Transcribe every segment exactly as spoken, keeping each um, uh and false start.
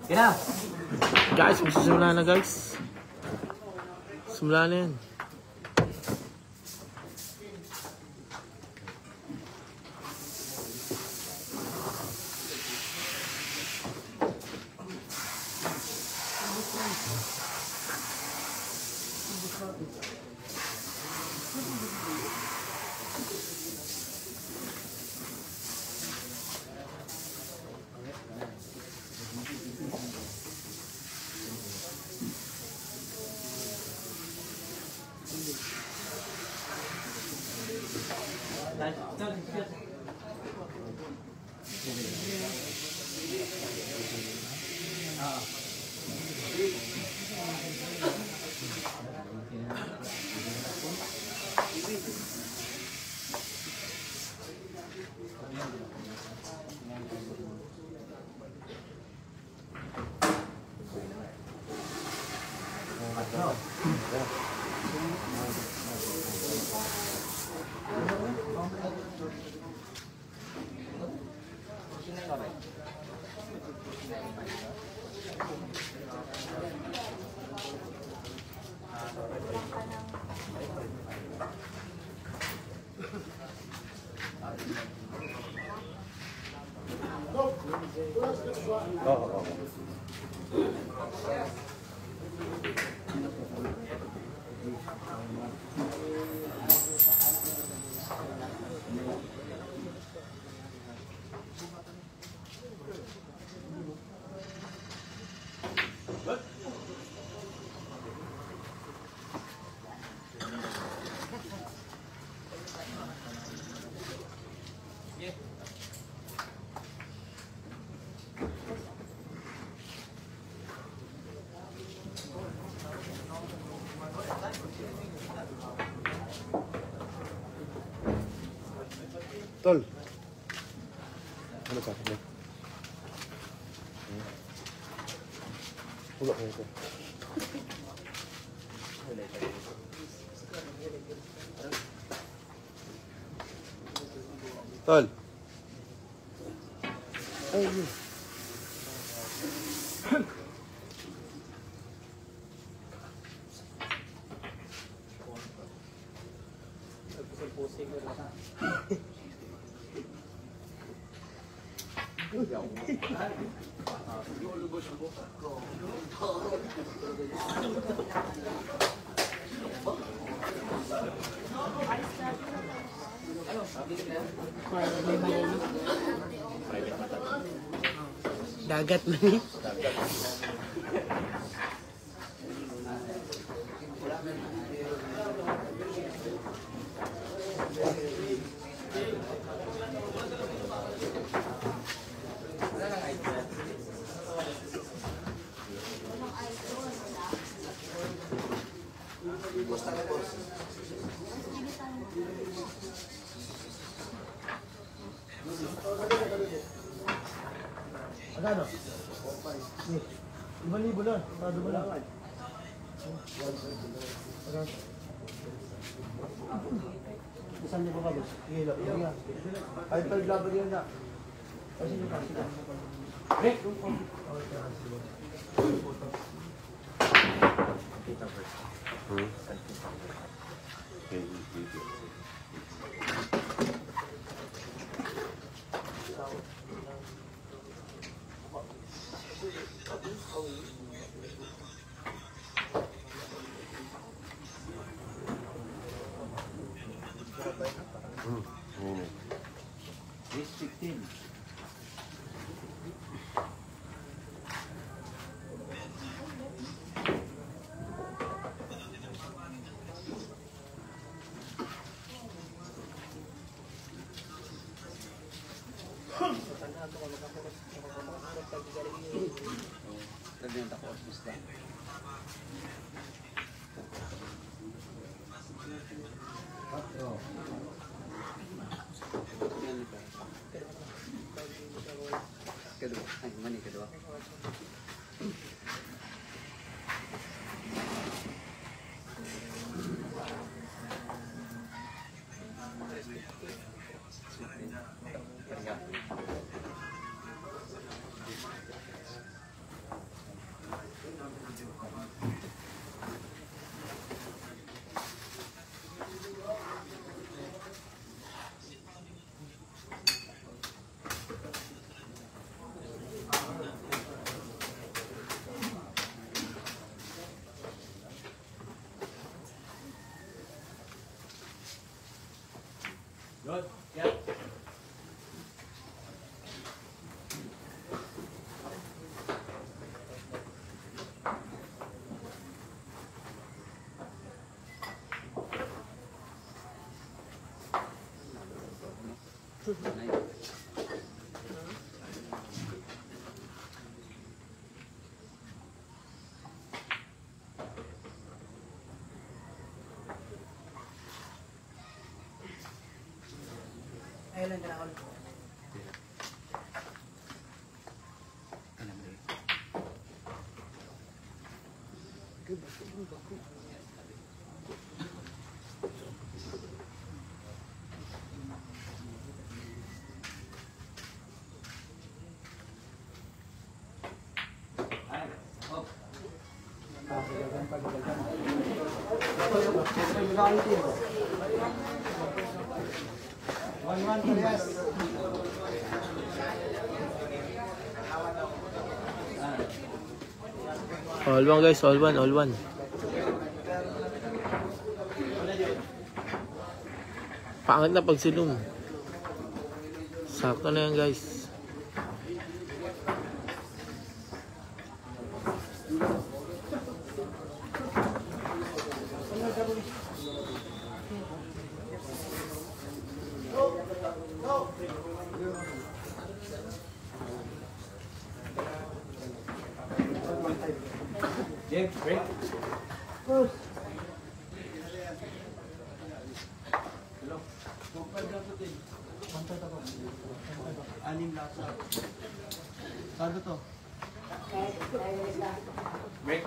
Kaya. Guys, magsisimula na guys. Simula na yan. Oo. Tol. Ano sa akin? Ulo ko ito. Tol. Ay, yun. Dagat na ni. Magkano? Lima libo lang. Sado mo lang. Isang libo ka ba? Sige lang. Sige lang. Kahit pa yung laban yun na. Kasi yung kasi lang. Break! Kita first. Hmm? Okay, video. fifteen. Nagbenta ko office lang. Kedua, ay mani kedua. Ayun lang na ako. One one yes. All one guys, all one, all one. Pangit na pag silum. Sakto na yan guys. Jake, break. Anim lasa. Saan to? Break.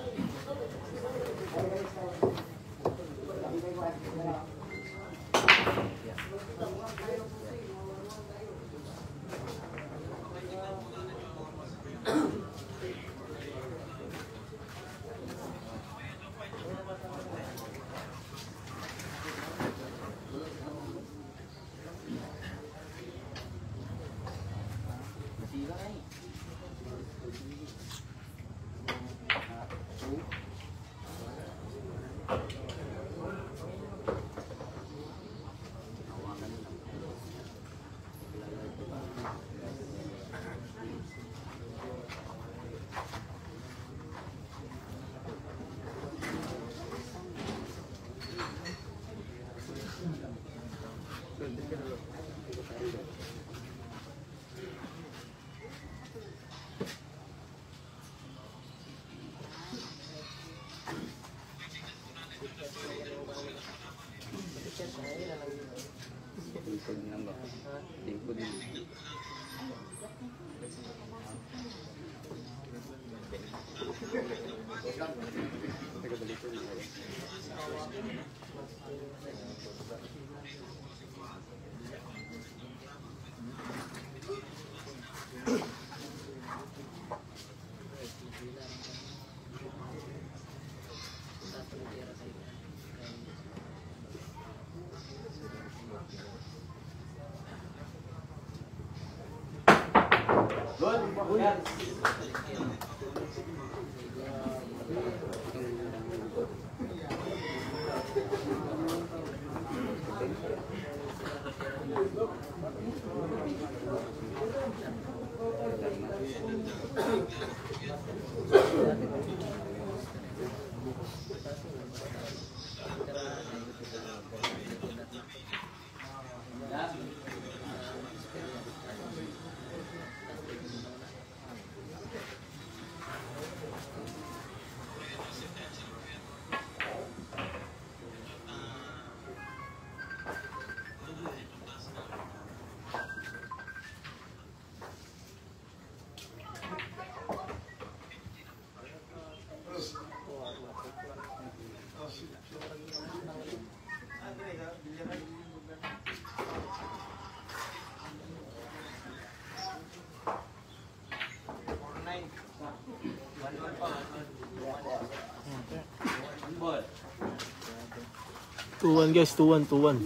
two one guys, two one, two one.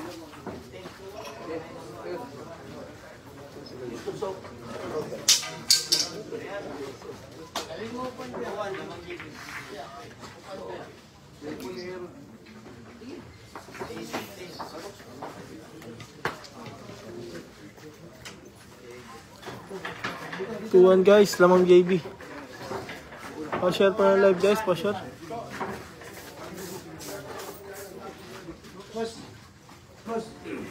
two one guys, lamang J B. Pa-share pa na live guys, pa-share. Boss. Boss.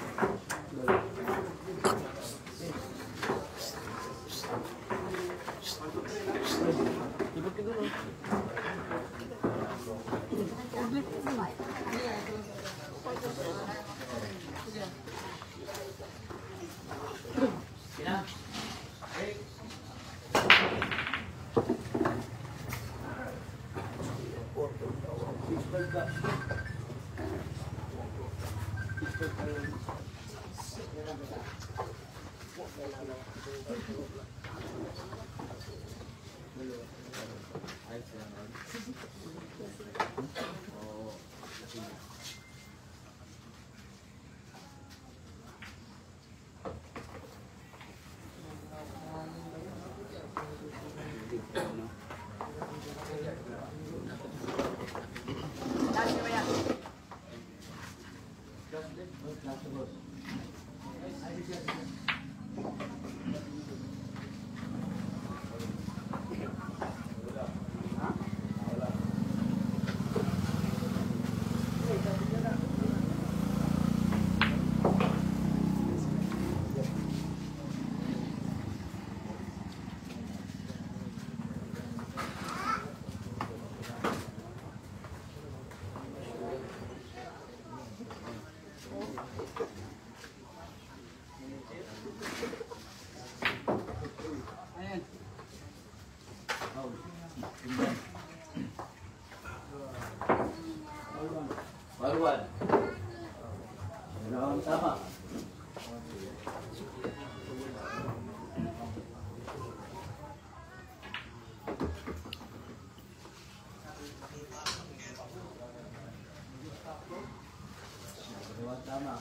Baruan. Ano tama? Tama.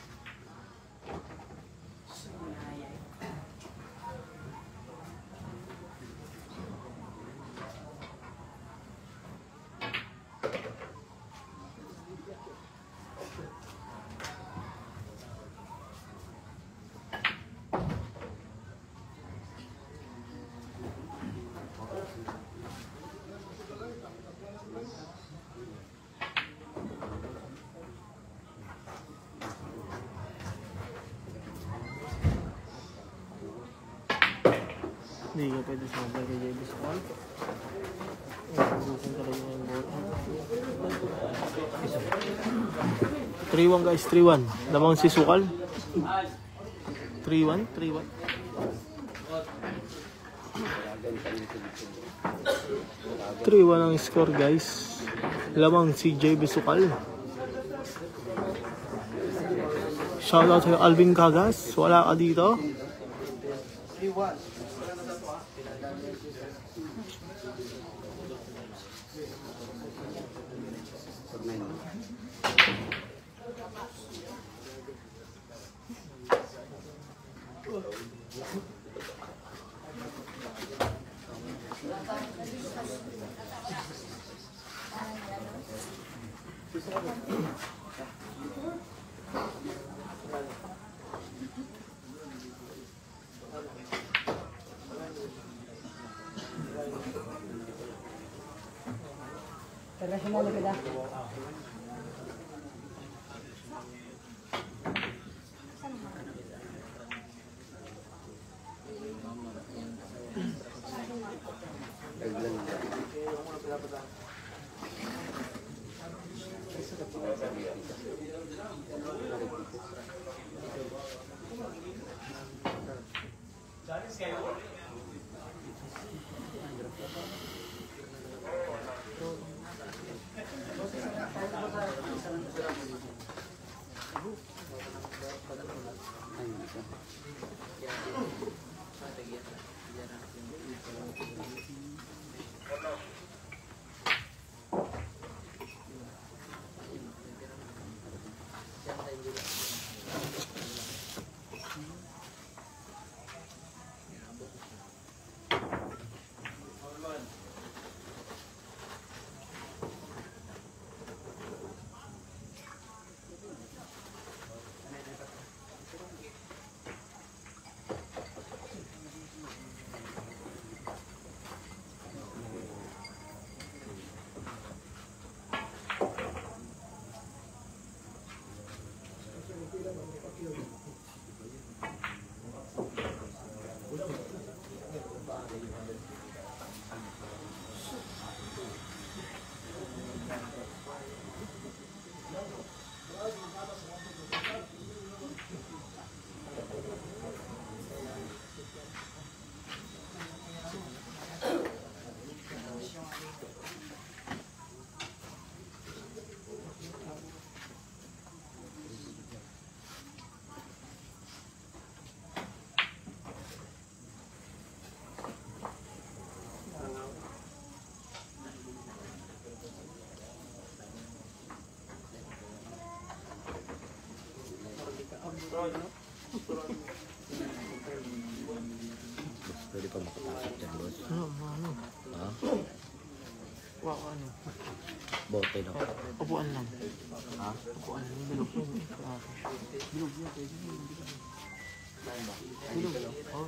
Hindi ka pwede sumabay kay J B sa call. Ubusin talaga yung ball. three one guys, three one. Lamang si Sukal. three one, three one. three one ang score guys. Lamang si J B Sukal. Shoutout kay Alvin Cagas. Wala ka dito. three one. International kita. Pwede pa makapasok dyan, boss. Ano, ano? Ha? Wow, ano? Bote lang. Upuan lang. Ha? Upuan lang. Bilog yan. Ah, bilog yan. Pwede yan. Bilog. Bilog. Oh,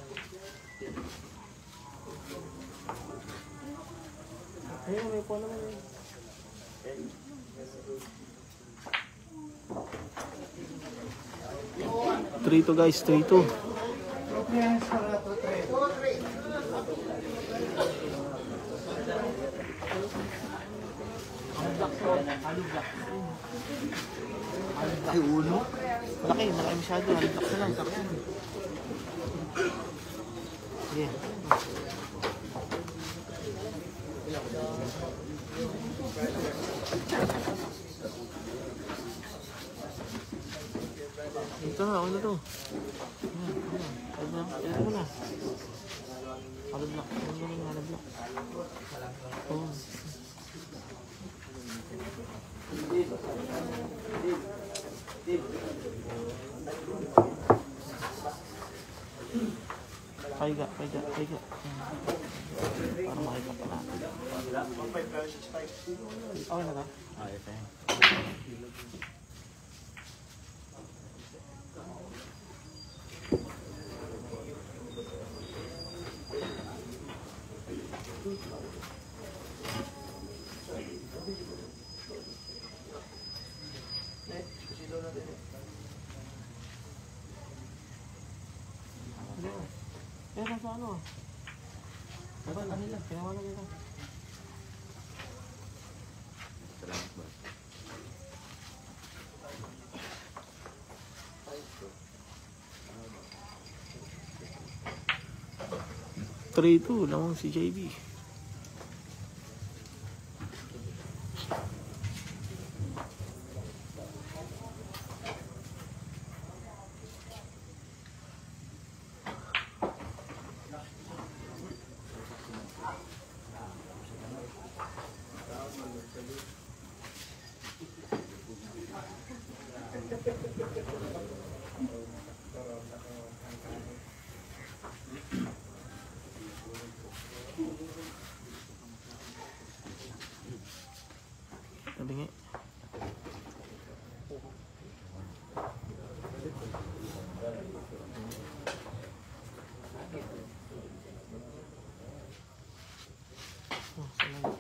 ayun, may upuan naman eh. three two guys, three two. Ay, uno. Malaki, malaki masyado. Halitak na lang. Yeah. Ito na, ano to? Ayan, ayan. Halad na, halad mo na. Halad na, halad na, halad na. Oh. Paiga, paiga, paiga. Para makita pa natin. Okay na ka? Ah, ito yan. Eh, nasa ano? Diba, kanila, pinawalan nila. Salamat, boss. three two, lamang si J B. Tabingi. Oh, salamat.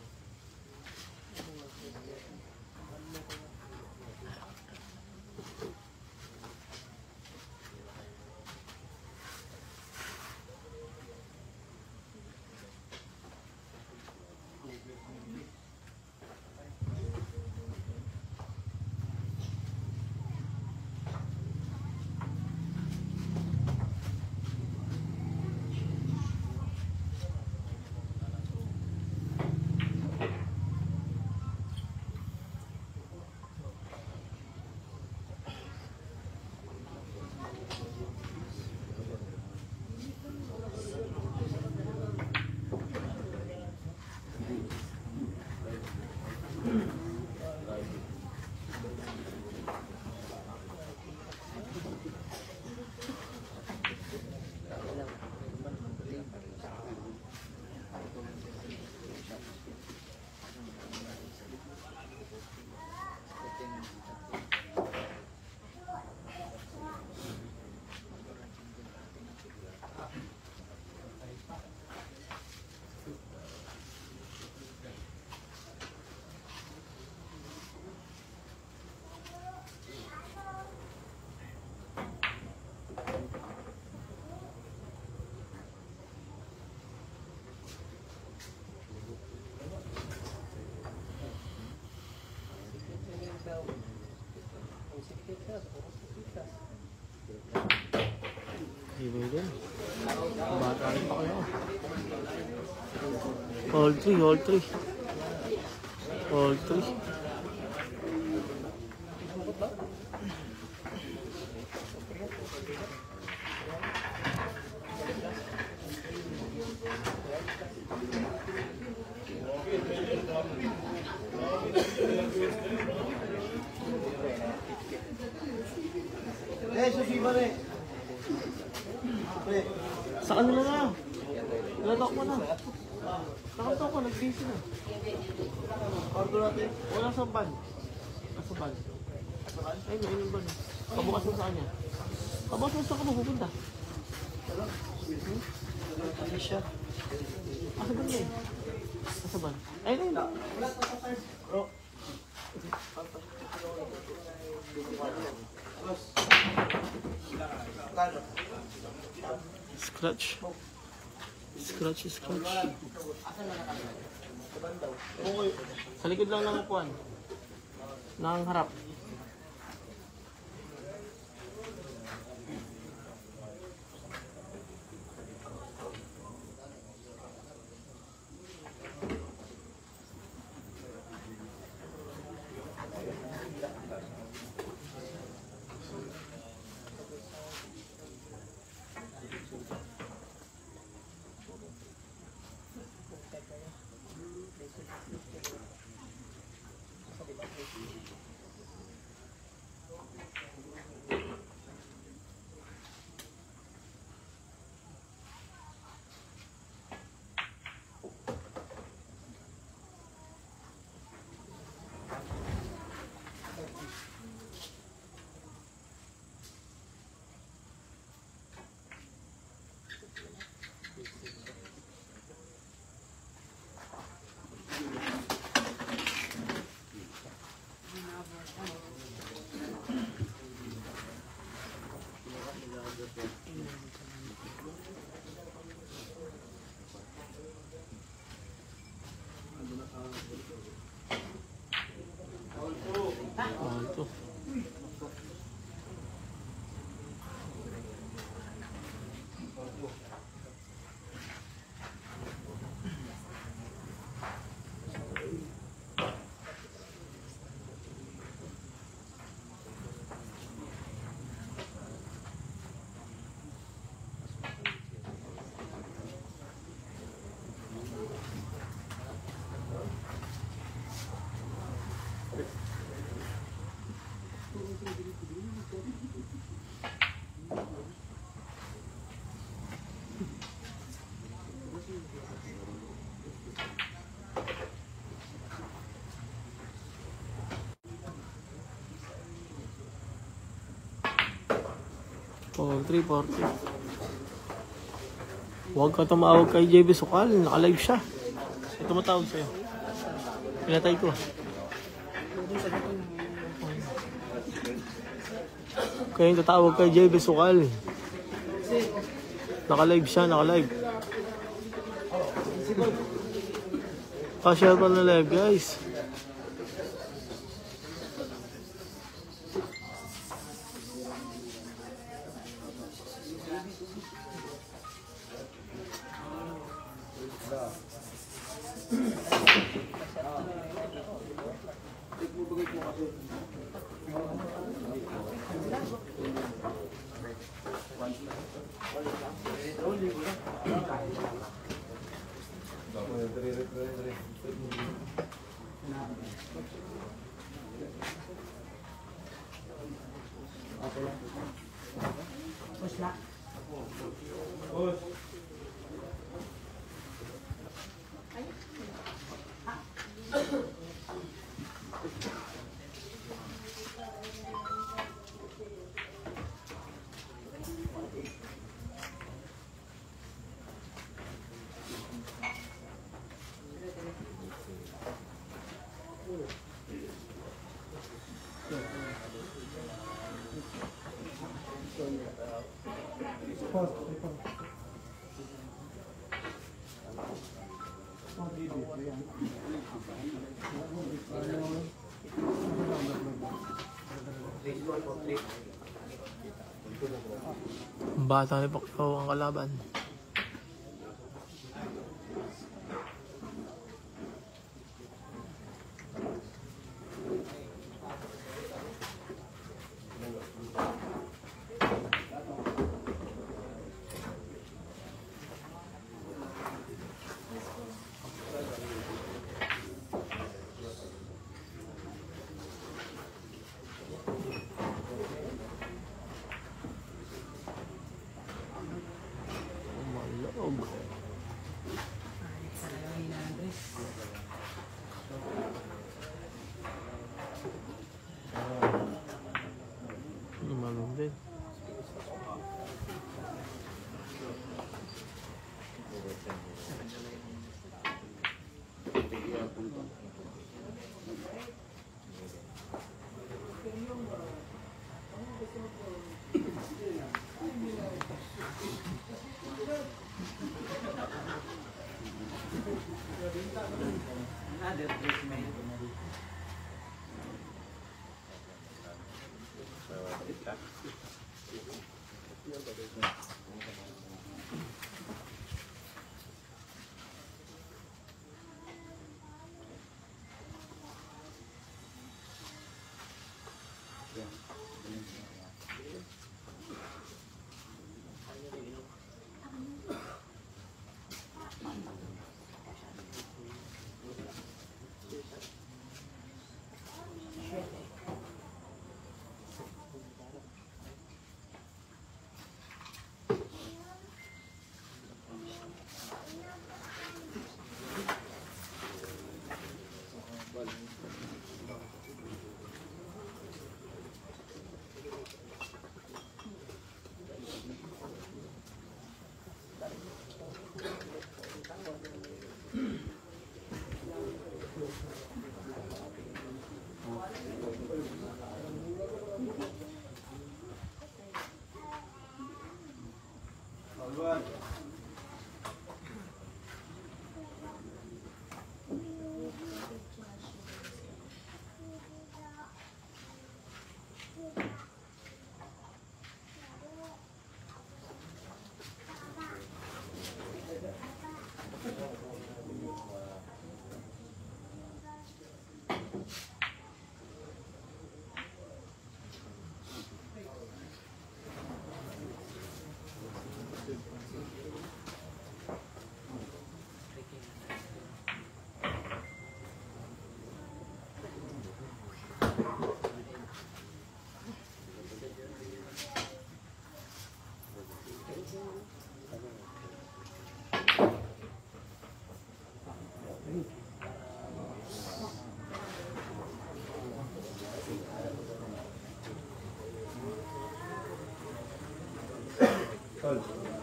Iba din. Bata rin pa kayo. All three, all three. All three. susiba na eh. Pre. Sa kanila na. Nalatok mo na. Nakatok ko, nag-busy na. Ordo natin. Wala sa ban. Nasa ban. Ayun na, ayun ban. Kabukas mo sa kanya. Kabukas mo sa ka mo pupunta. Ano siya? Nasa ban na eh. Nasa ban. Ayun, ayun. Bro. Scratch. Scratch, scratch. Sa likod lang ng upuan. Nang harap. Alto. four three forty. Huwag ka tumawag kay J B Sukal. Naka-live siya. Ito tumatawag sa'yo. Pinatay ko. Kaya yung tatawag kay J B Sukal. Naka-live siya. Naka-live. Pa-share pa na live, guys. Bata ni Pacquiao ang kalaban. Tol.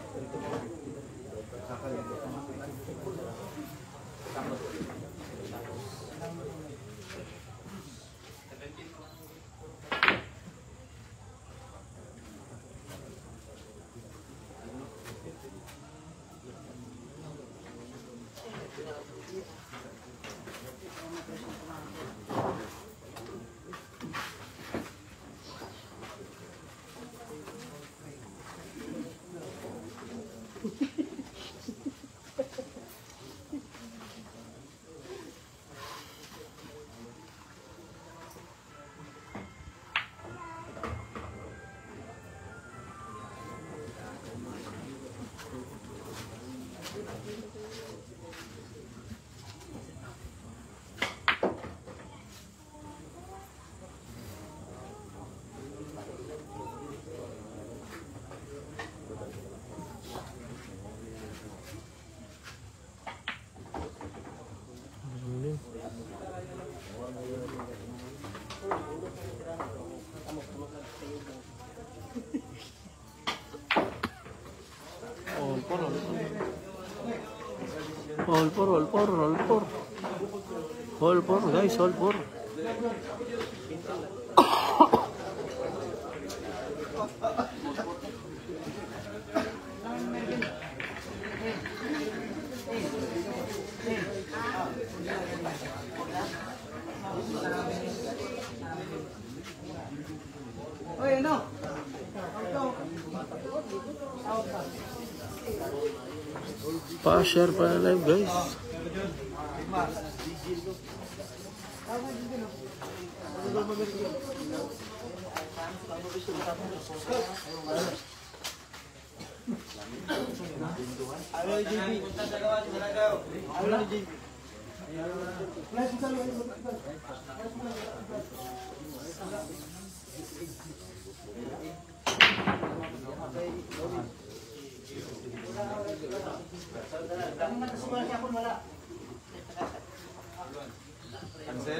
All four, all four. All four, all four, all four. All four, guys, all four. Oy, ano? Pa-share pa na live, guys. Halo, J B. Halo, J B. Cancel?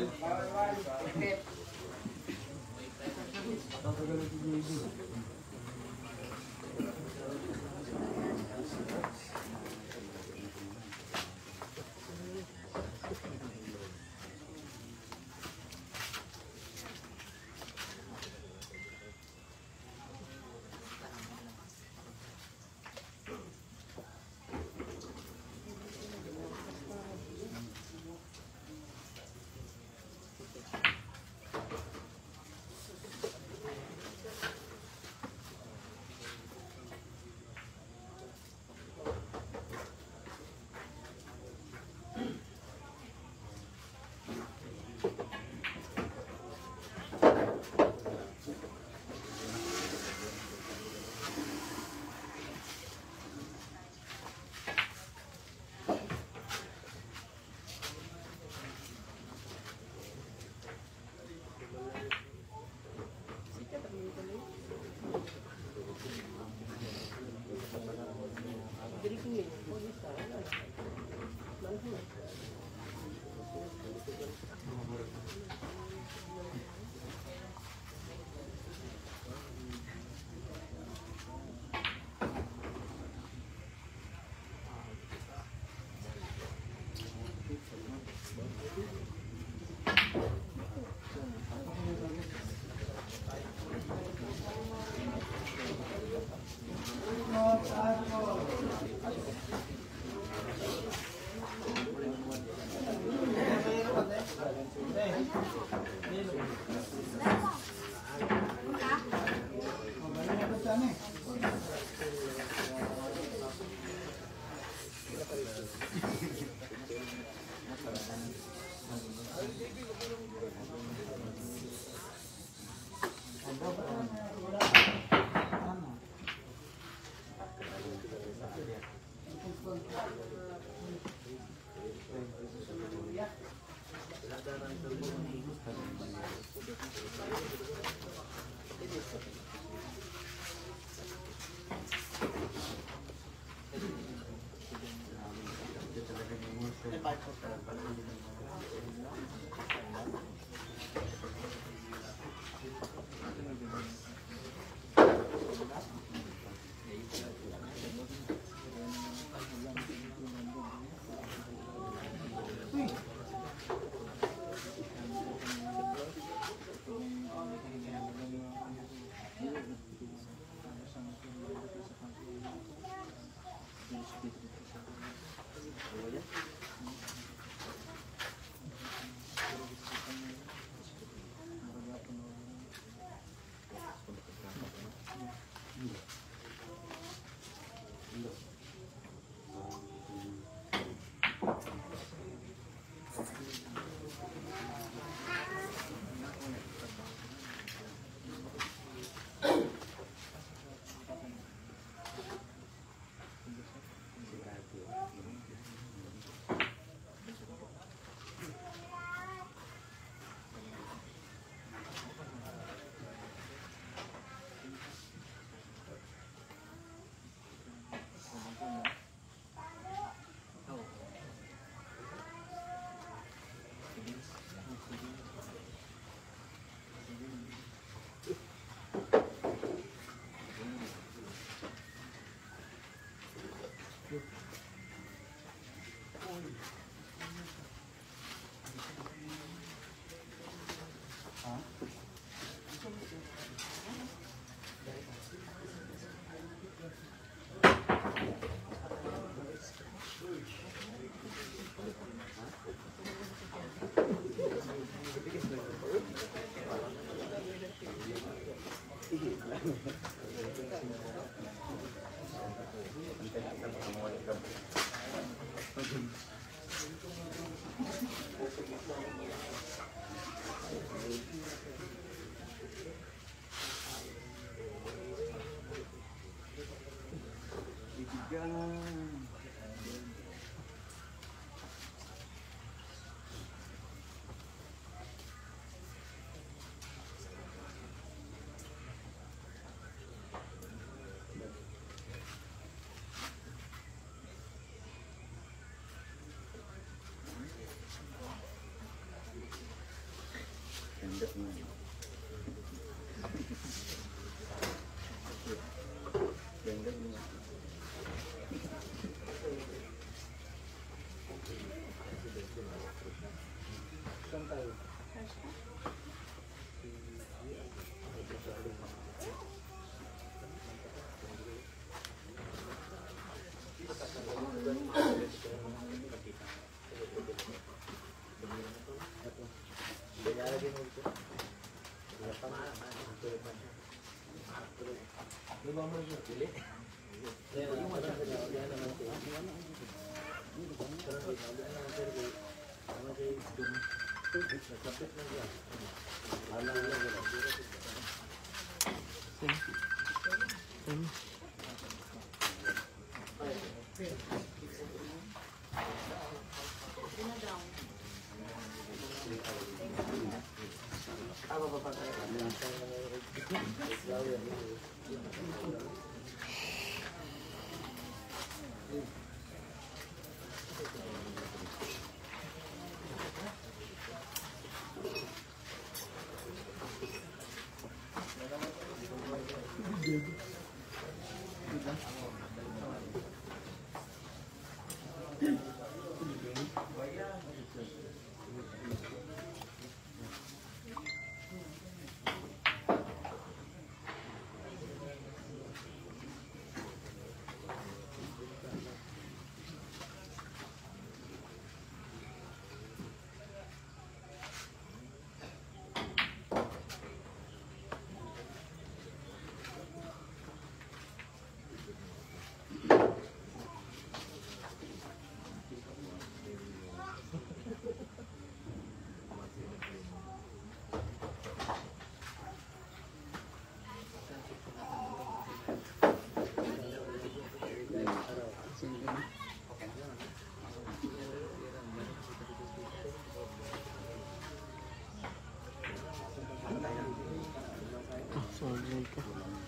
Amerika.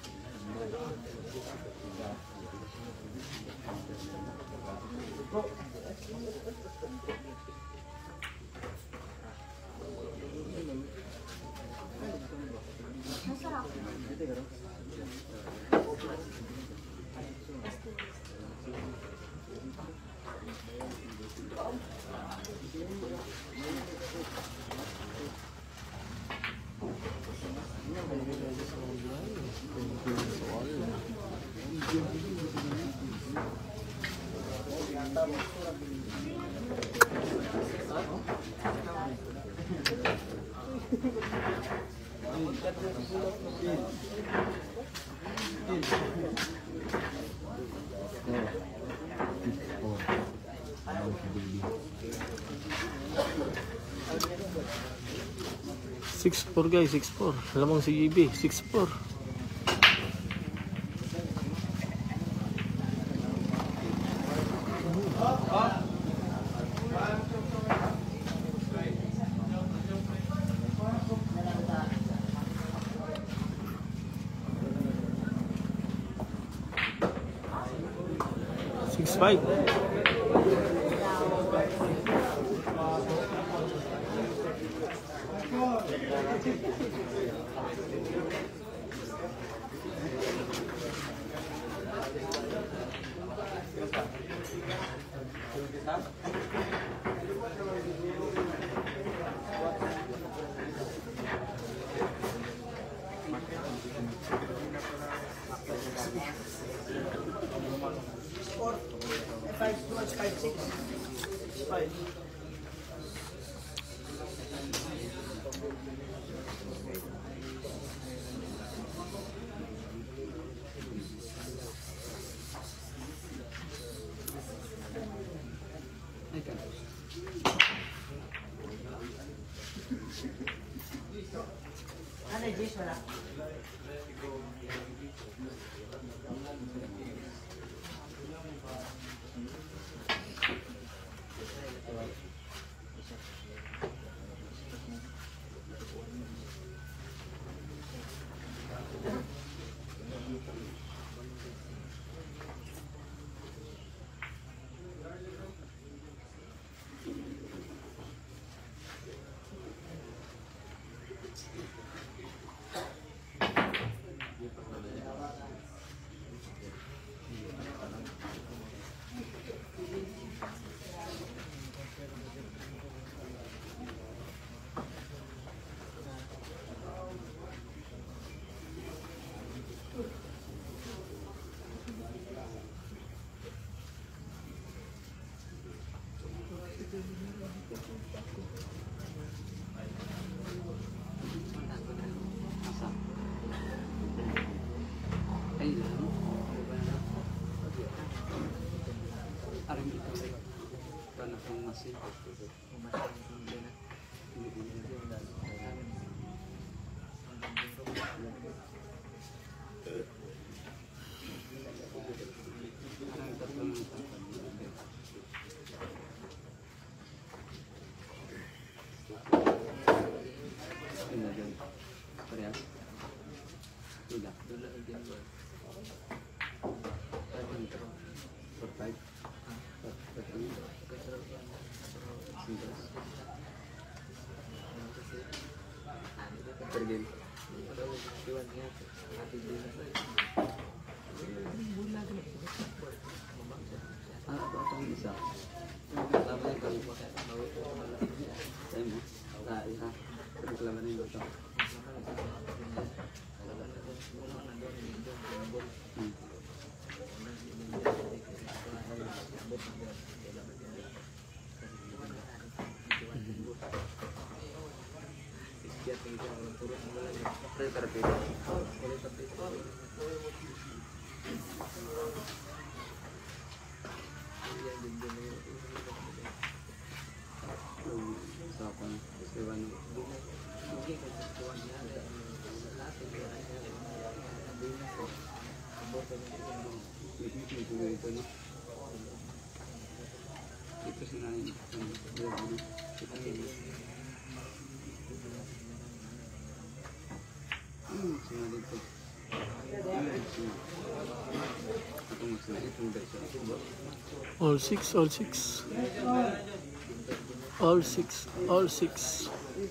six four guys, six four. Lamang si G B, six four. six five. Ano, Jess, wala? Pergi. Ah, apa yang bisa? Lama yang kali saya mau. Nah, ya. Terus lama ini betul. Itu sebenarnya kita ini hmm sebenarnya itu All six, all six. All six, all six.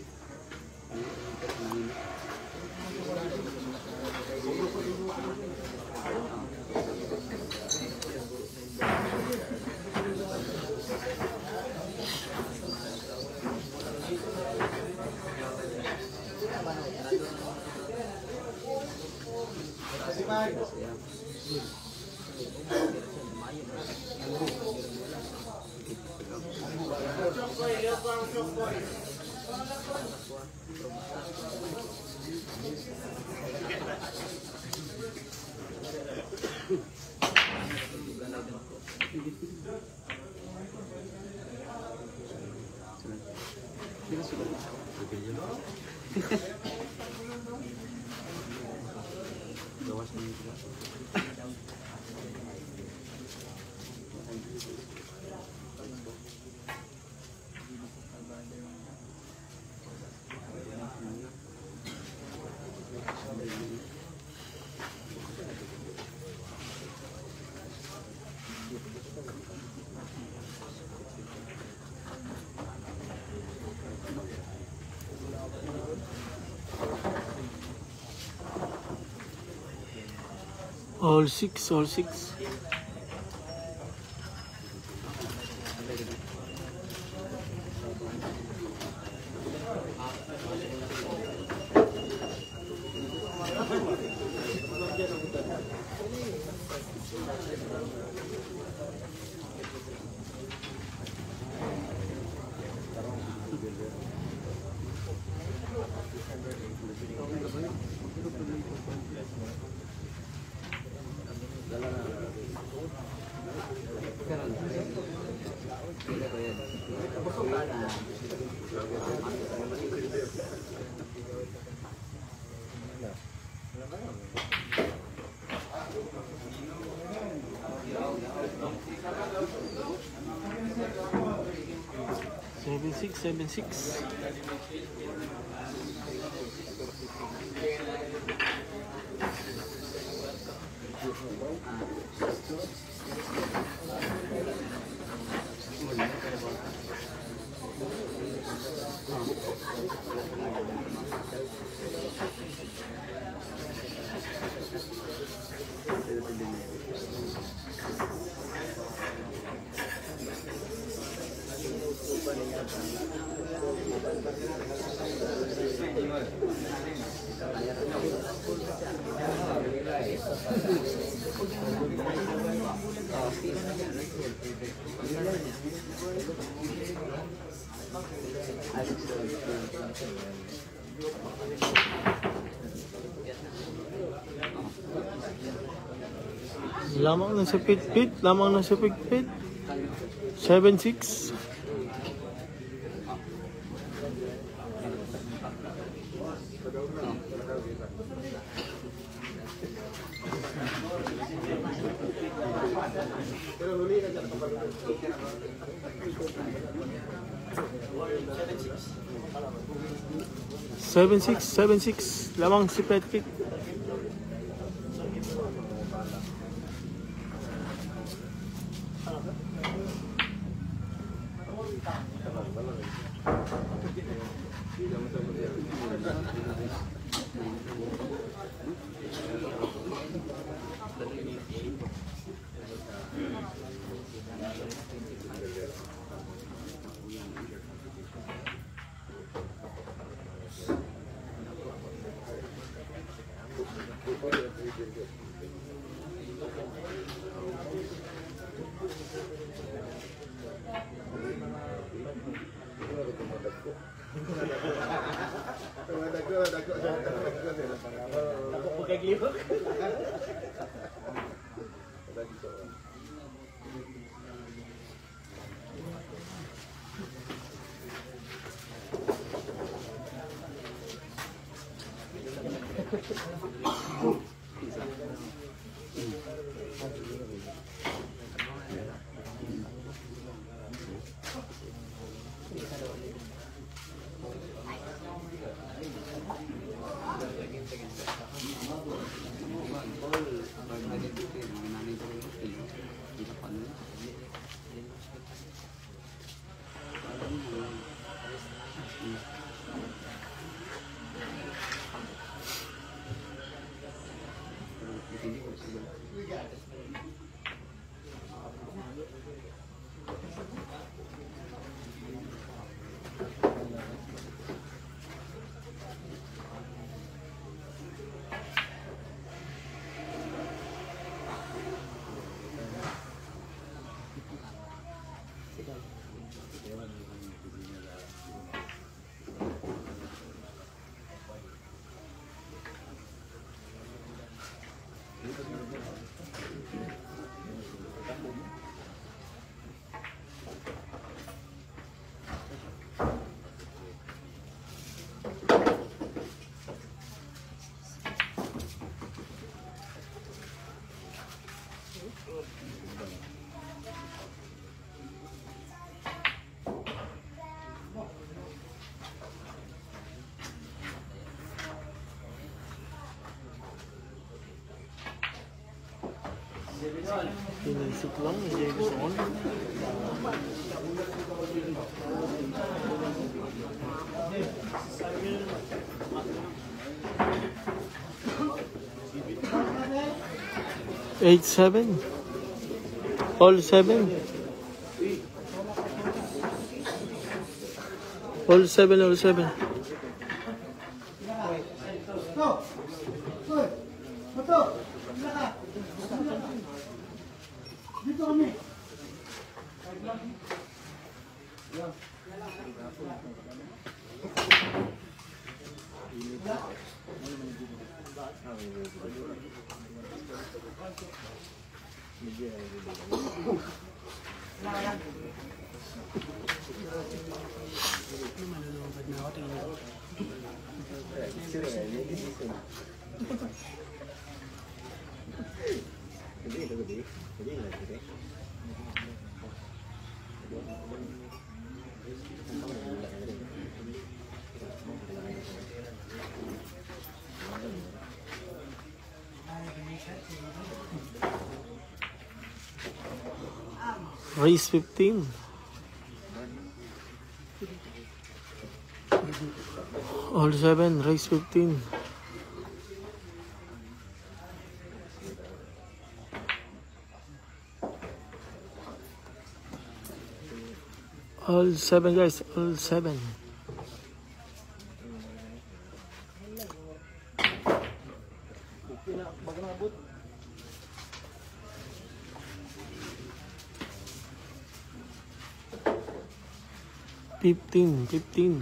All six, all six. Seven six, seven six. Lamang na sa pit-pit, lamang na sa pit-pit. seven six. seven six, seven six, lamang si pit-pit. Sinisip lang, hindi gusto ko na. Eight seven. All seven. All seven, all seven. Dito kami. Race fifteen. All seven, race fifteen. All seven, guys, all seven. Fifteen, fifteen.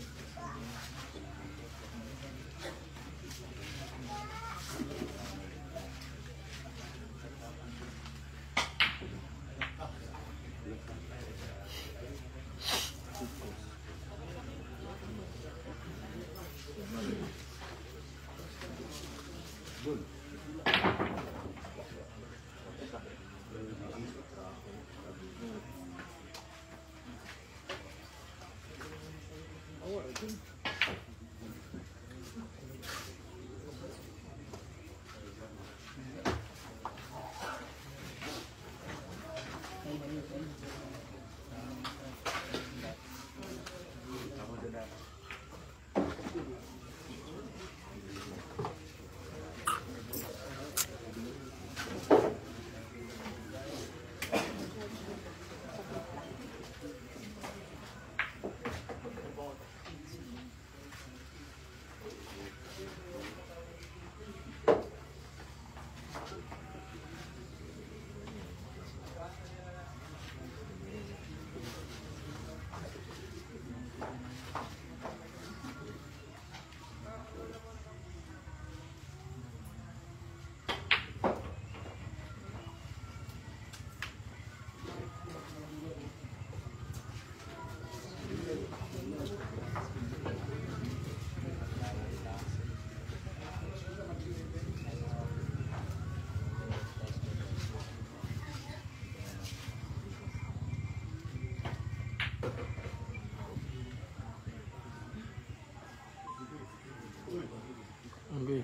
Okay.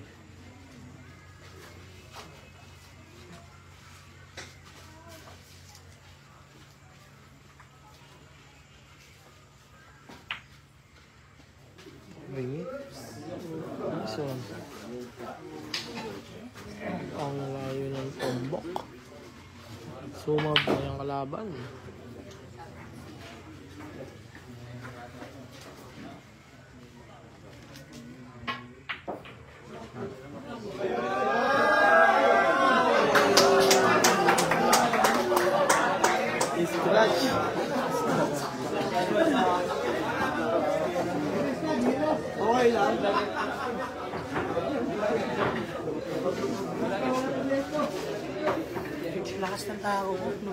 Ringit. Nice one. Ang layo ng tombok. Sumab na yung kalaban. Scratch. Okay lang. Lakas ng tao.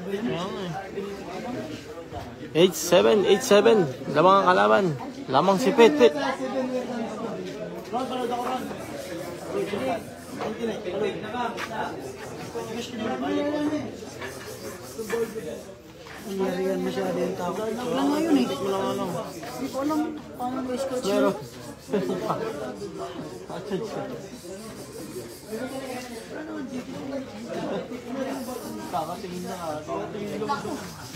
Eight seven, eight seven. Lamang ang kalaban. Lamang si Pit Pit. Ron, panood ako, Ron. Nangyari yan masyado yung tao. Lang ngayon eh. Wala nga lang. Hindi ko alam paano may scratch yun. Meron. Achad siya. Kakatingin na ka. Kakatingin na ka.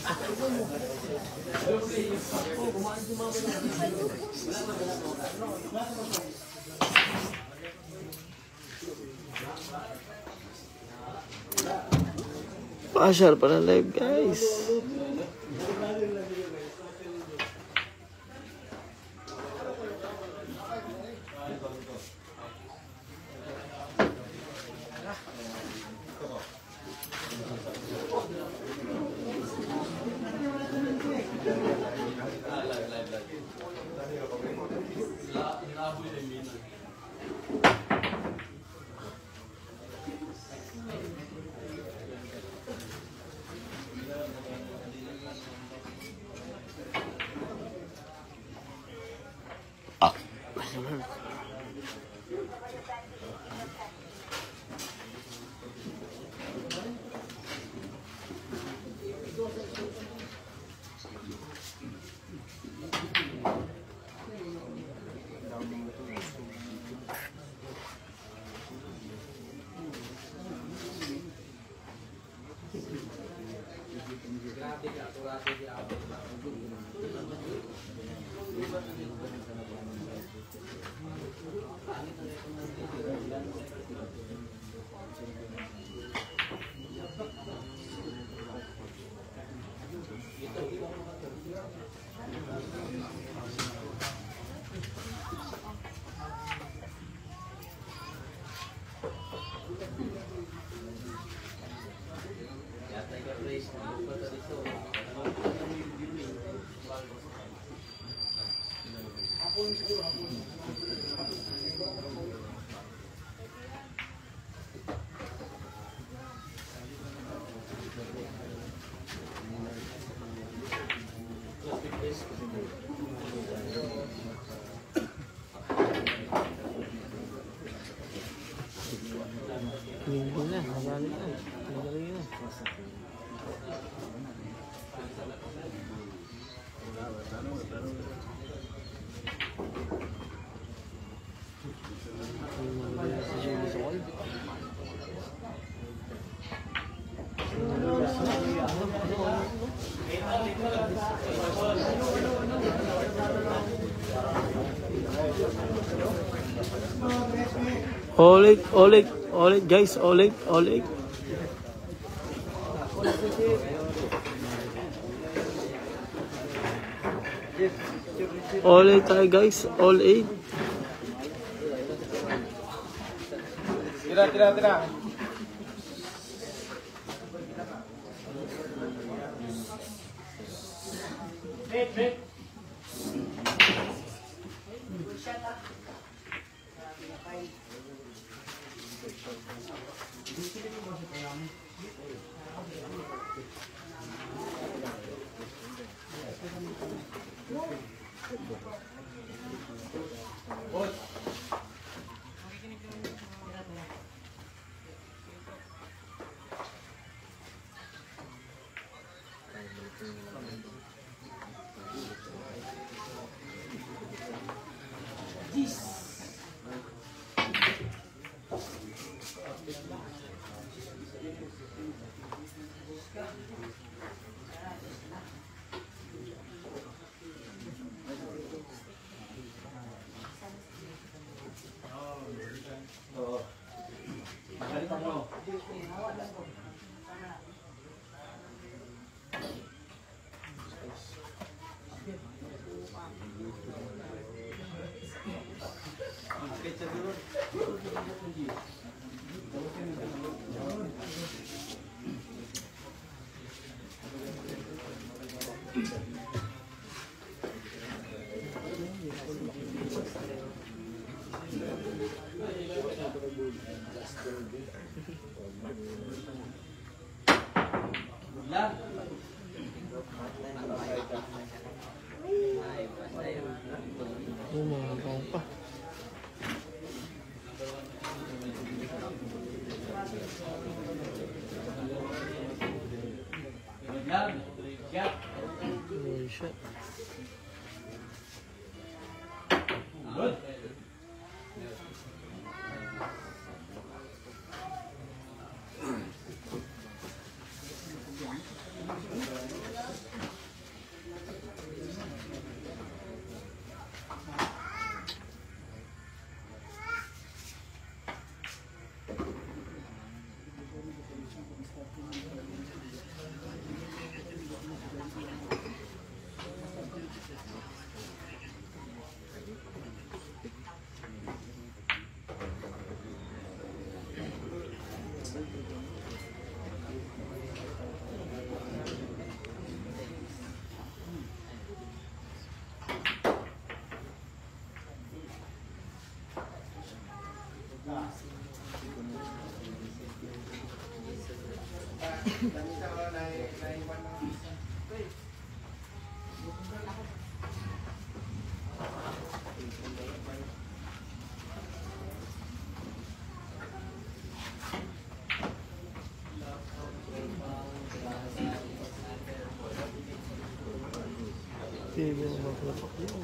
Pasyal pa na live, guys. Linggo na, nagalit na. Nagalit na. Oleg, Oleg, Oleg, guys, Oleg, Oleg. Oleg tayo, guys, all eight. Tira, tira, tira. Break, break. Umagaw pa. Yan. Hindi mo maglapak yun.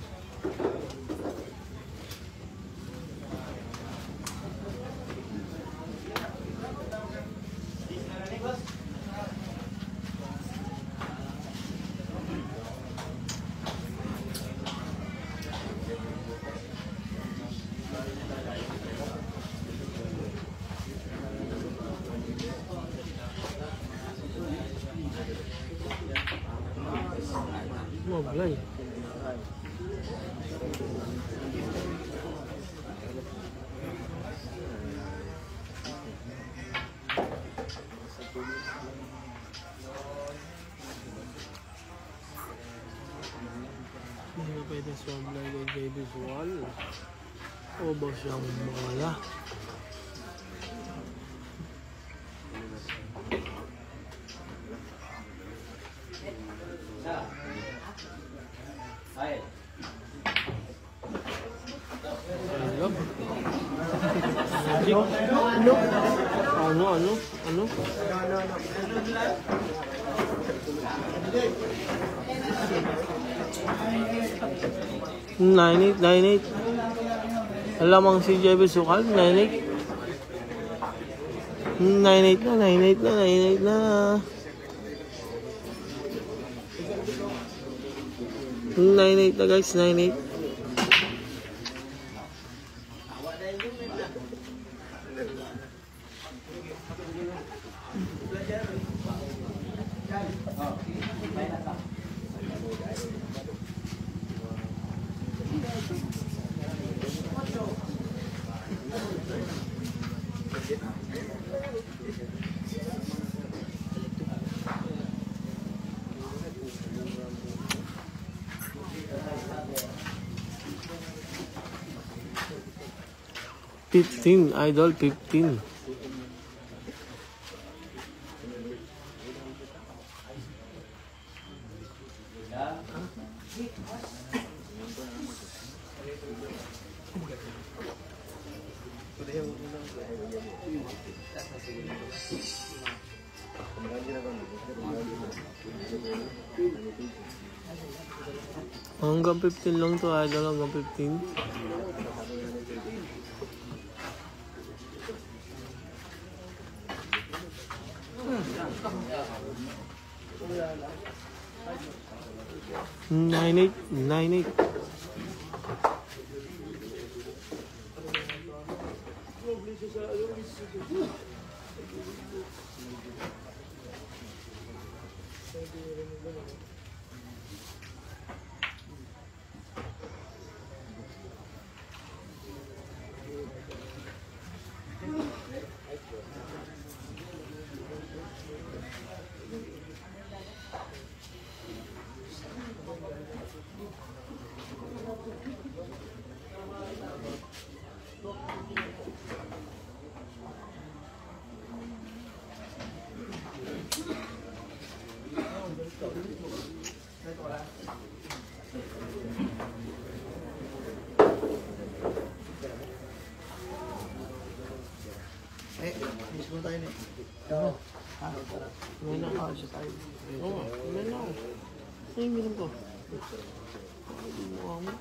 Maglay. Hindi na pwede swablay kay J B Sual. O ba siyang mala? Ano? Ano? Ano? Ano? Nine eight, nine eight. Alamang si J B Sual, nine eight. Nine eight na, nine eight na, nine eight na. Nine eight na guys, nine eight. Fifteen, idol, fifteen. Hanggang fifteen lang to, idol, hanggang fifteen. Nine eight, nine eight. Eh, mismo tayo nih. Ano? Ha? May nakakasya tayo. Oo, may na ako. Ay, ganun ko. Mukha mo.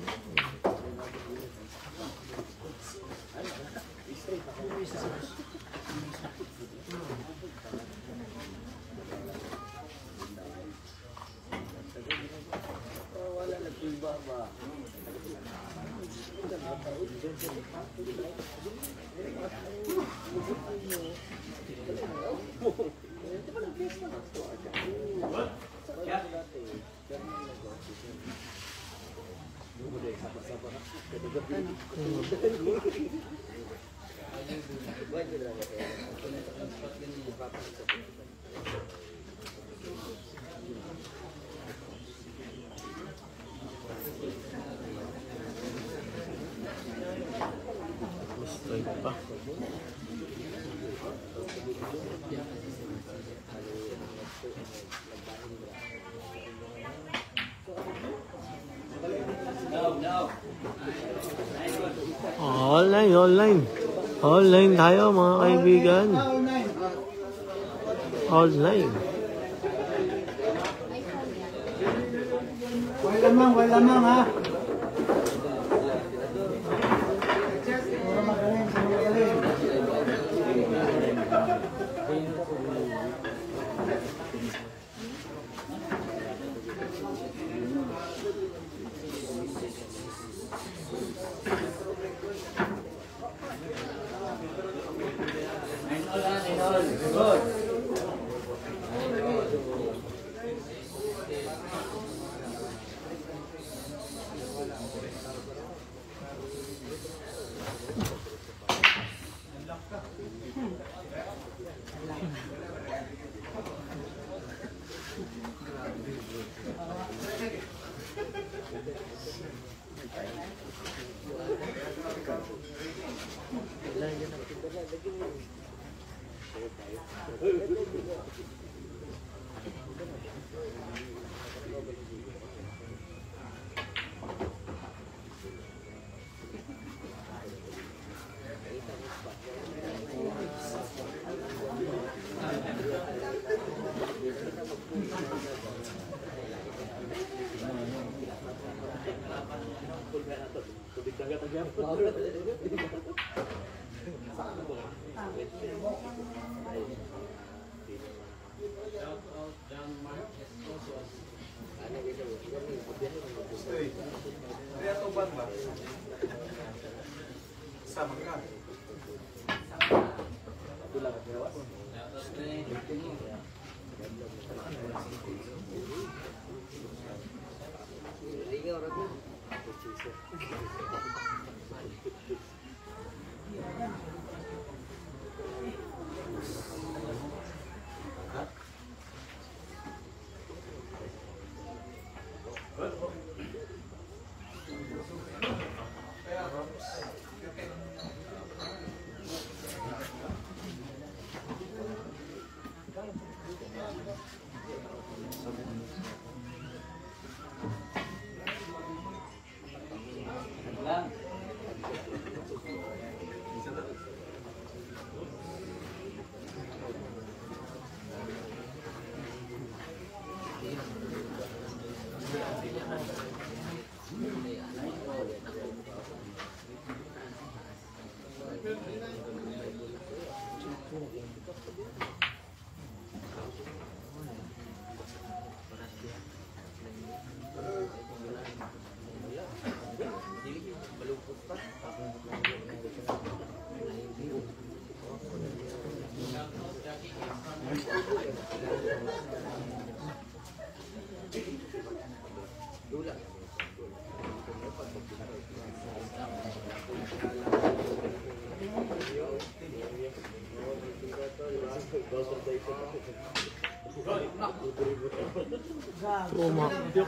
Wala nagpibaba. Straight pa. Online, online. Online tayo mga kaibigan. Online. Wala lamang, wala lamang ha. Puro magaling, puro magaling. Tumakyok.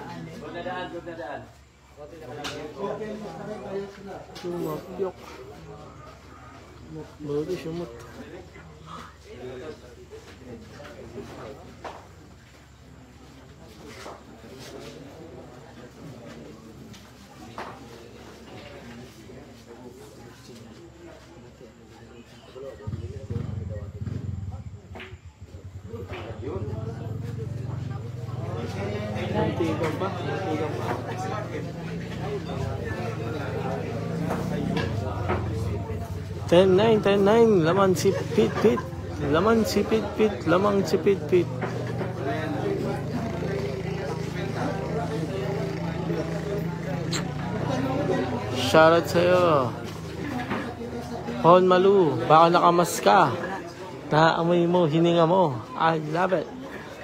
Tumakyok. Baru sumut. Tigang pa, tigang pa. ten nine, ten nine, laman si Pit Pit. Laman si Pit Pit, lamang si Pit Pit. Shoutout sa'yo. Hon Malu, baka nakamas ka. Naamoy mo, hininga mo. I love it.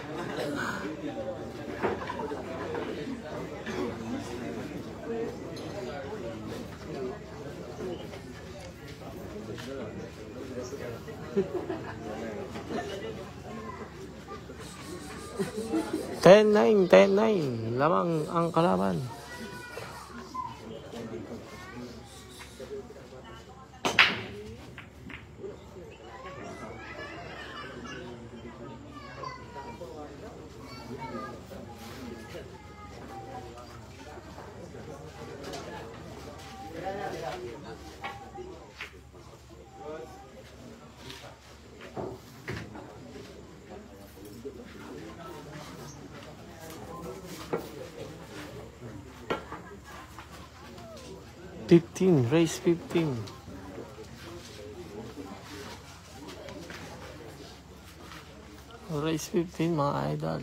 ten nine, ten nine, lamang ang kalaban. Fifteen, race fifteen. Race fifteen mga idol.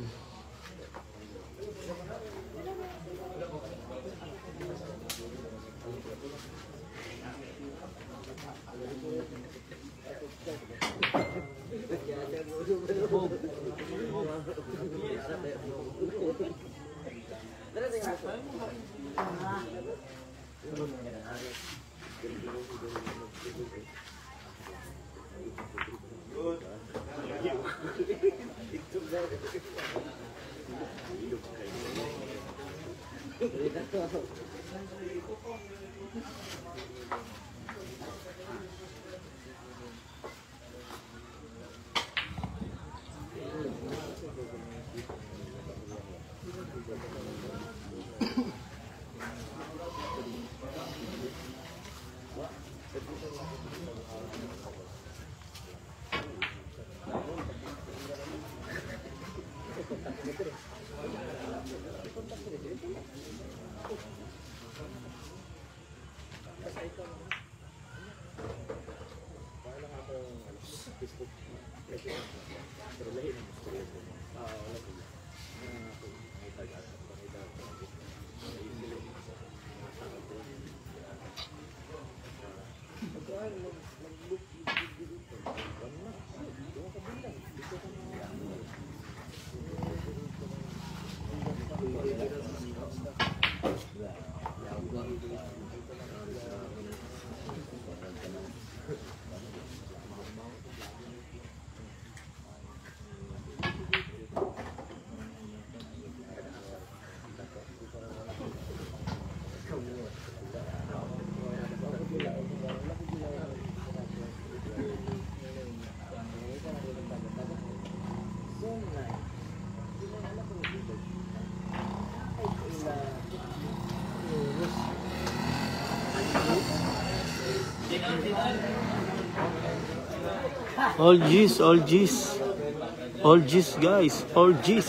All G's, all G's. All G's guys, all G's.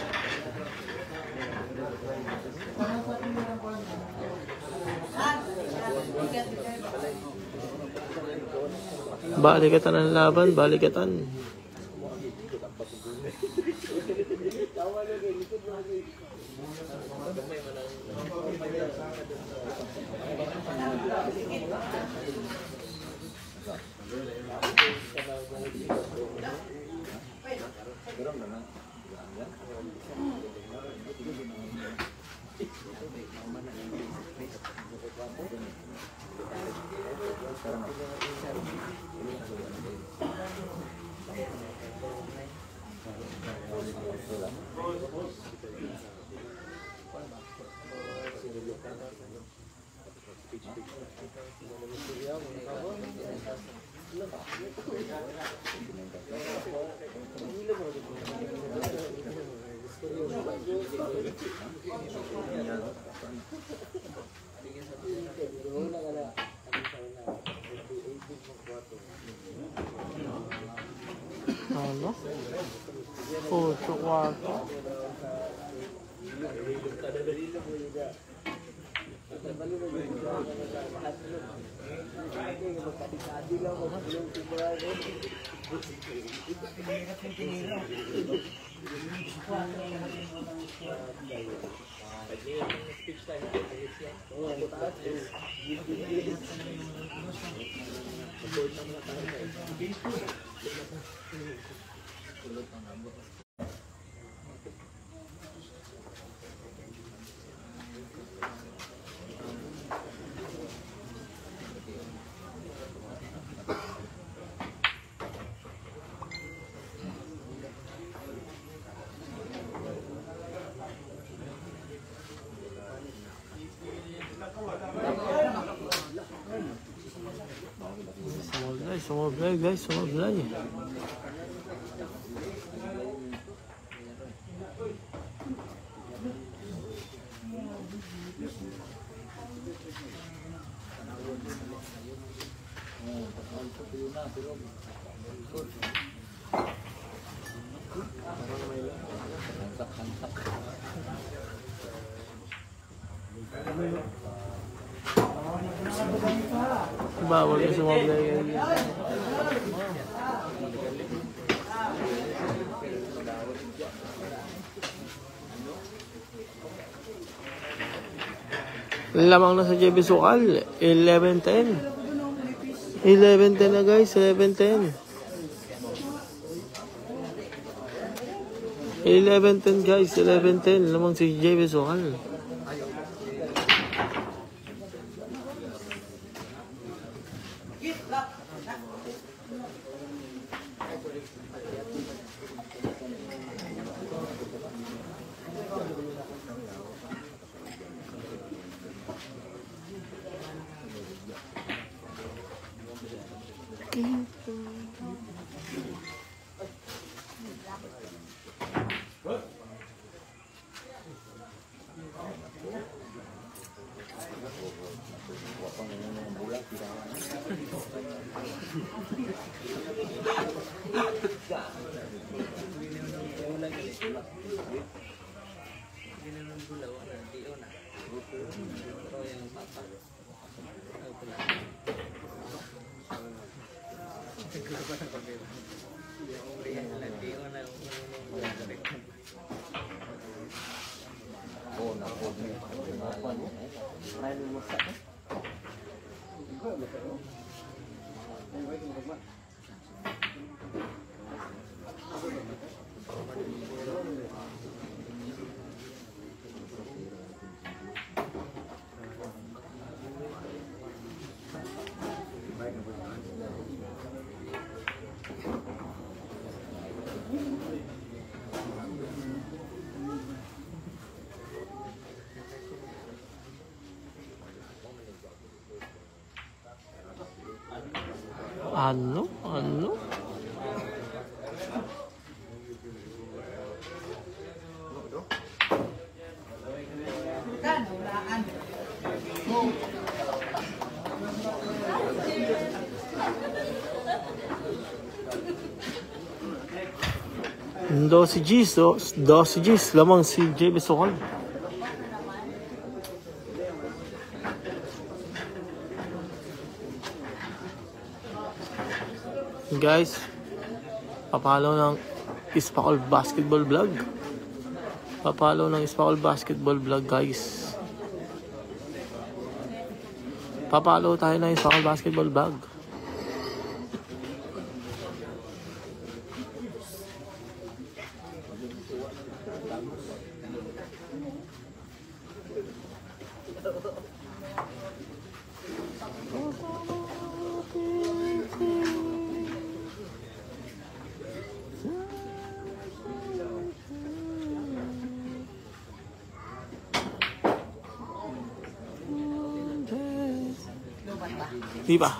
Balikatan ang laban, balikatan. Ano? Ocho kwarto. Sumablay, sumablay guys, sumablay. Bawal ka sumablay. Lamang na sa J B Sukal, eleven ten. eleven ten na guys, eleven ten. eleven ten guys, eleven ten. Lamang si J B Sukal. Ano? Ano? twelve Gs, do, twelve Gs, lamang si J B Sukal. Guys, papalo ng Ispakol Basketball Vlog. Papalo ng Ispakol Basketball Vlog, guys. Papalo tayo ng Ispakol Basketball Vlog. Di ba?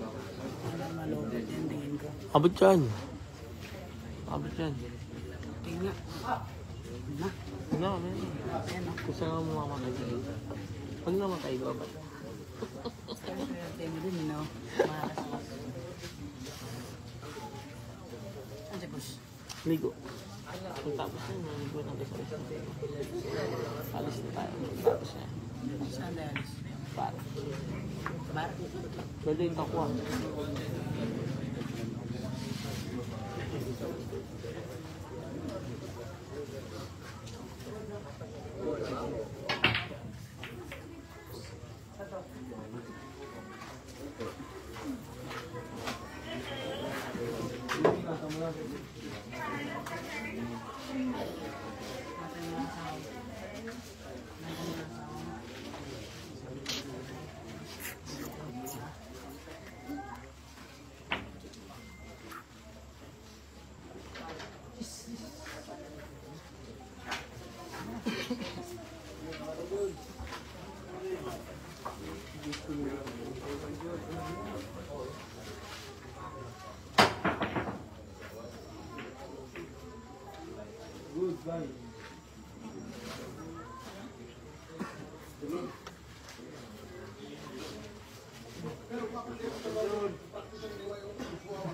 Abot yan. Abot yan. Tinga. Na. Ano, man. Gusto nga mo mamatay. Pag namatay, babat. Tinga din, no? Ano siya, boss? Ligo. Kung tapos na, ligo na tayo sa isa. Alis na tayo. Tapos na. Saan na alis? Para. Bar? Pwede yung takwa.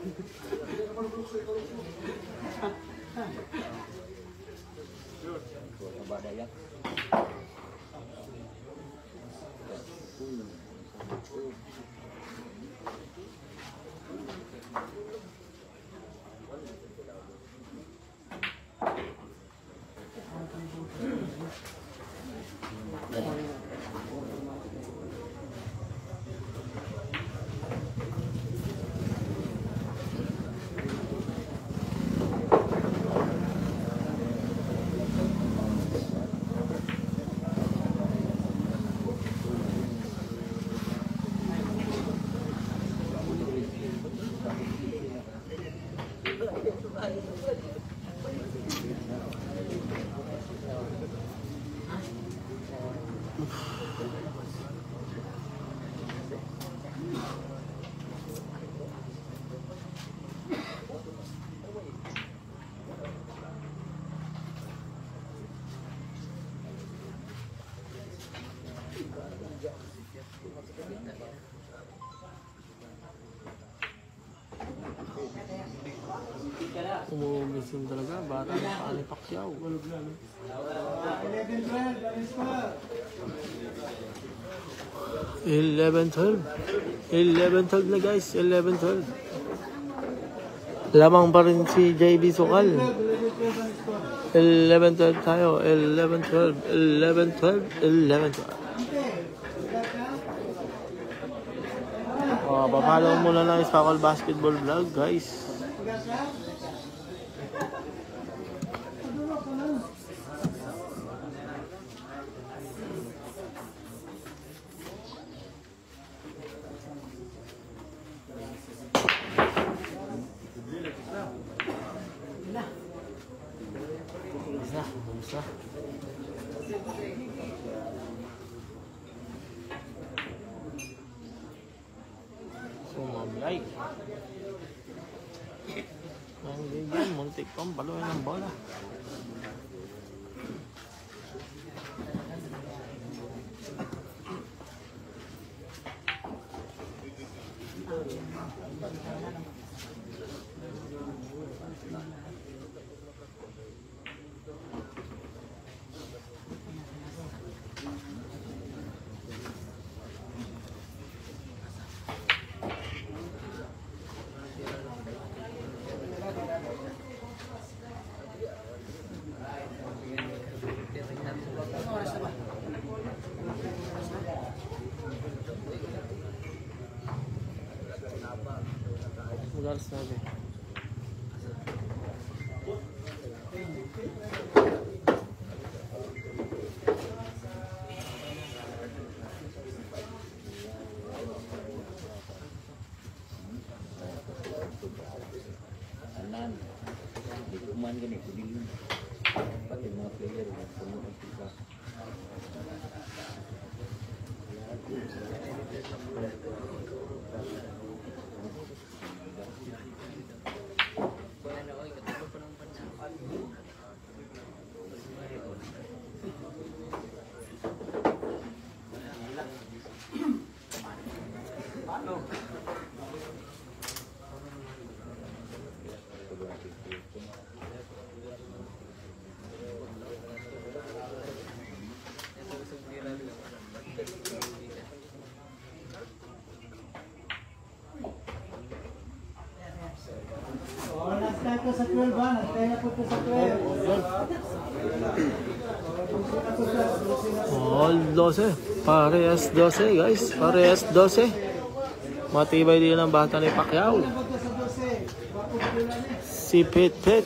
Umuumisim talaga, bata ng Manny Pacquiao. eleven twelve. eleven twelve na guys, eleven twelve. Lamang pa rin si J B Sukal. eleven twelve tayo, eleven twelve, eleven twelve, eleven twelve. Oh, papalaw muna ng Spakol Basketball Vlog guys. Isa, isa. Sumamlay. Ang ganyan, muntik pang baluin ng bola. Alas natin. Anan, di kuman gini, kudin. Pati mga player, puno ng pisa. Nagtay ko sa twelve ha, nagtay na po ko sa twelve. All twelve. Parehas twelve guys. Parehas twelve. Matibay din ang bata ni Pacquiao. Si Pit Pit.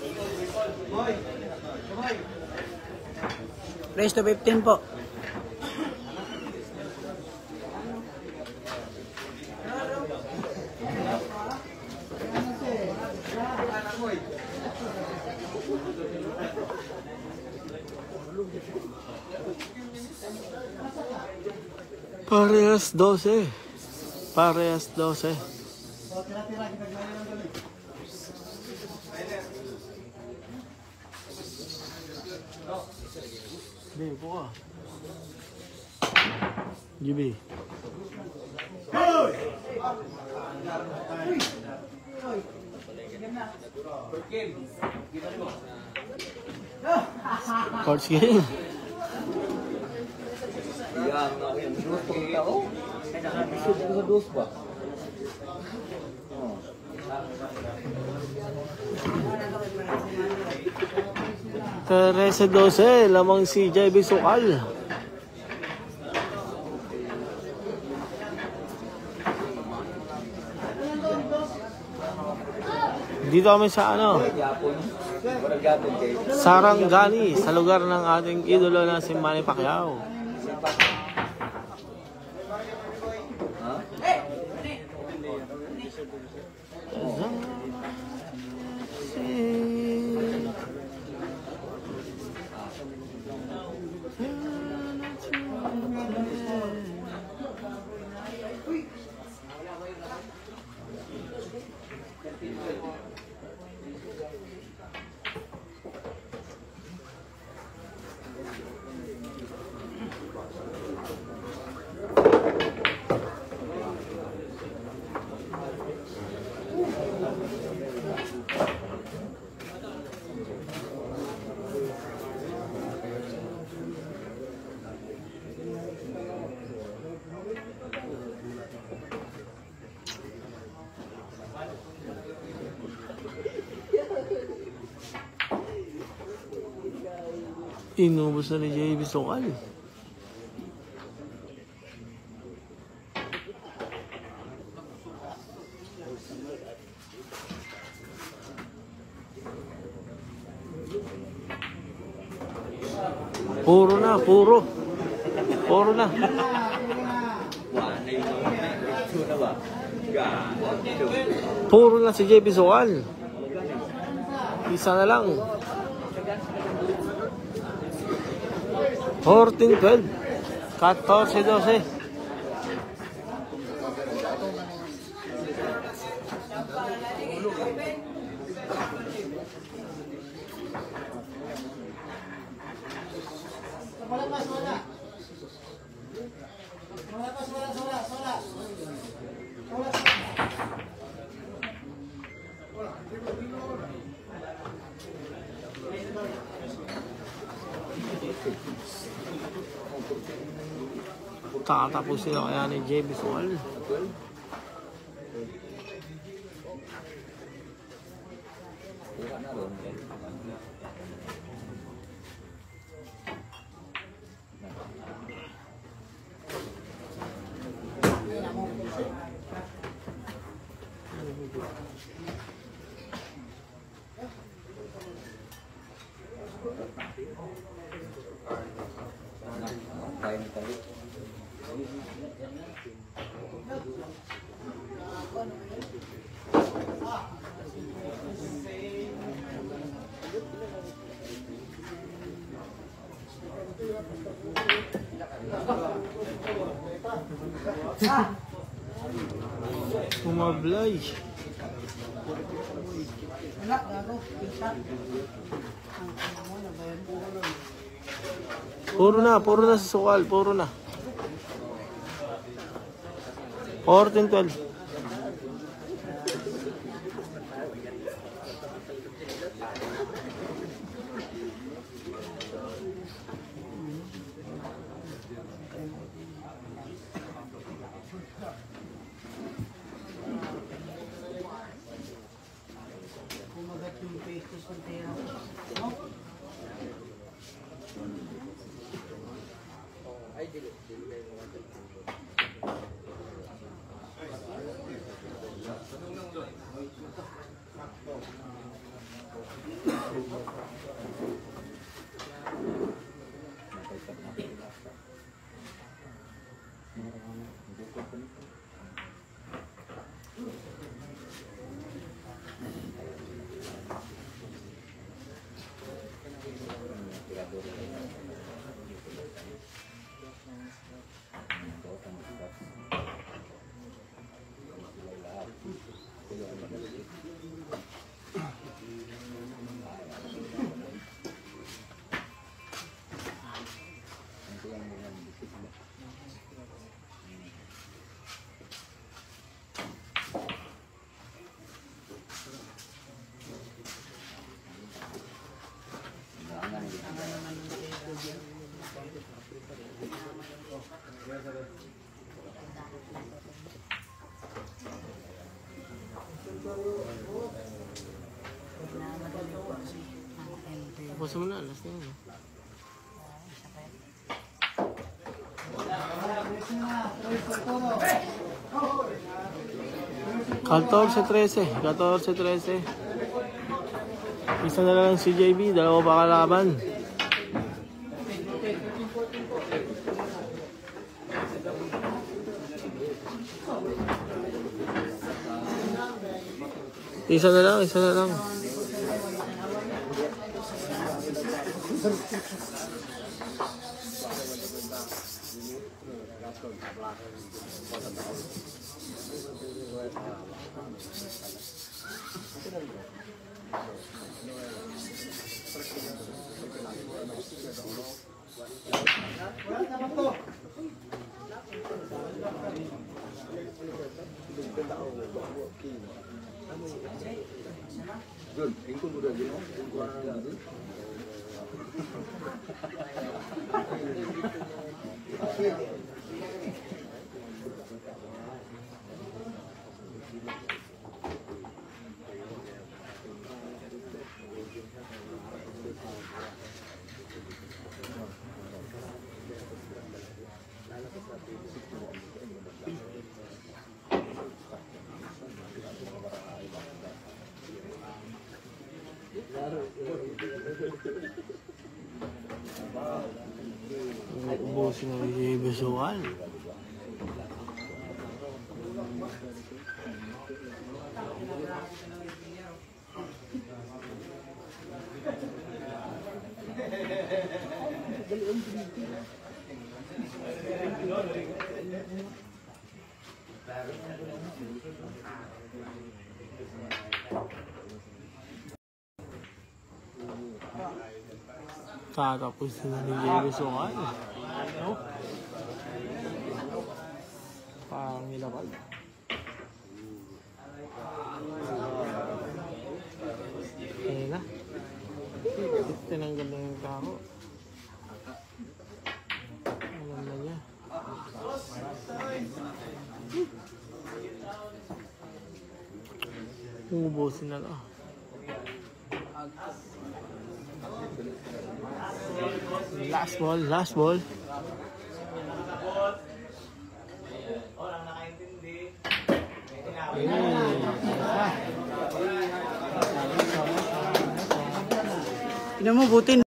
Raise to fifteen po. Parehas twelve. Parehas twelve. Be, buka. G B. Sports game. Yan, yan. Gusto ko tao. Gusto ko dos ba? Oh. Teresa Dose, lamang si J B Sukal. Dito kami sa ano, Sarangani, sa lugar ng ating idolo na si Manny Pacquiao. Inubos na ni J B Sukal. Puro na, puro. Puro na. Puro na si J B Sukal. Isa na lang. fourteen twelve. fourteen twelve. Tatapos sila kaya ni J B Sukal. Umablay. Wala, gago. Kita. Puro na, puro na si Sukal, puro na. fourteen twelve. Kumagat yung pesos ng pera. No? Ay, dili. Dili kayo mga Tapusin mo na. Last na yun. Katorse trese. Katorse trese. Isa na lang si J B. Dalawa pa kalaban. Isa na lang, isa na lang. Good. Ingkong mo rin, no? Ingkong mo rin. Ubusin na yung besuan. Tatapos na ni J B Sukan. No? Parang nilapag. Ayun na. Tinanggal na yung kako. Alam na niya. Ubusin na lang. Last ball, last ball. Ina mo, butin.